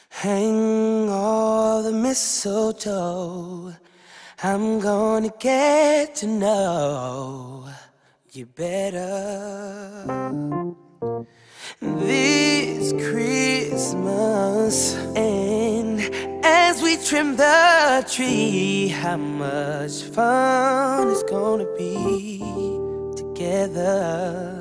Hang all the mistletoe. I'm gonna get to know you better this Christmas. And as we trim the tree, how much fun it's gonna be together.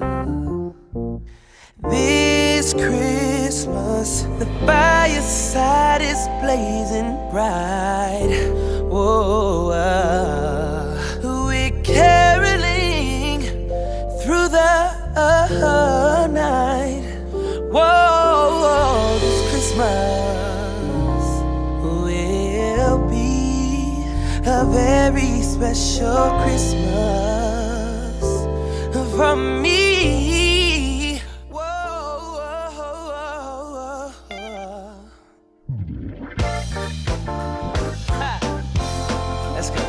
This Christmas, the fireside is blazing bright. Whoa, we're caroling through the night. Whoa, this Christmas will be a very special Christmas for me. Let's go.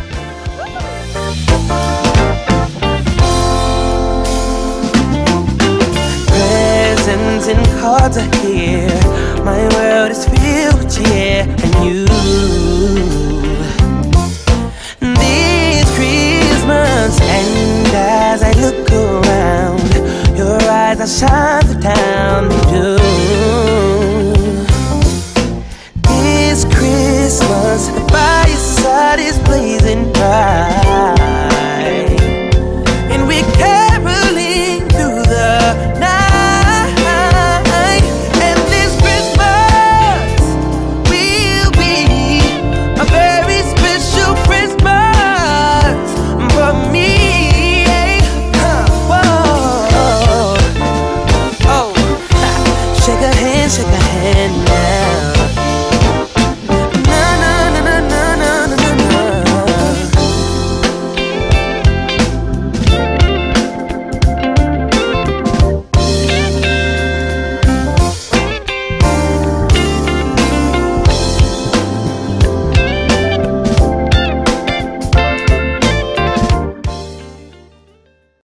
Presents and cards are here. My world is filled with cheer and you. This Christmas, and as I look around, your eyes are shine through town. They do. This Christmas, the fireside is blazing bright, and we're caroling through the night. And this Christmas will be a very special Christmas for me. Whoa, oh, shake a hand now.